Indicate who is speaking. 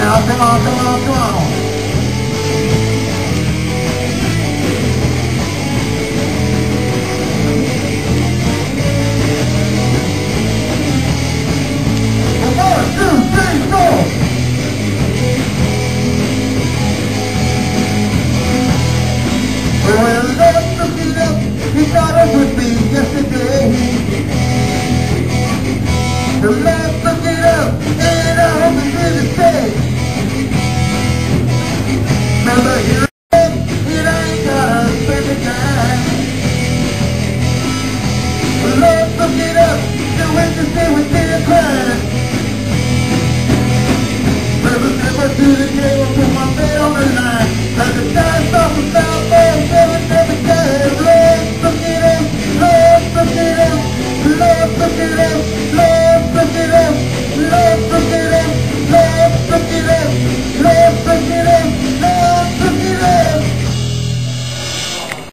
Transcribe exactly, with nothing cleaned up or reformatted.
Speaker 1: on, come on, come on, come on. One, two, three, go! Well, let's look it up. You got it with me.